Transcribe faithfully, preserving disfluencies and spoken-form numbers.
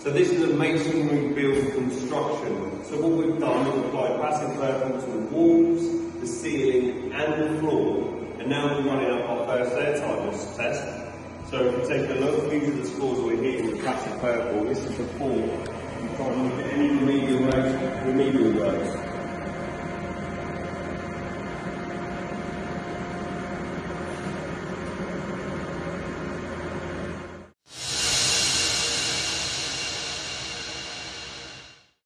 So this is a masonry build construction. So what we've done, we've applied passive purple to the walls, the ceiling and the floor. And now we're running up our first air tightness test. So if you take a look, these are the scores we're hitting with passive purple. This is before you try and look at any remedial works, remedial works.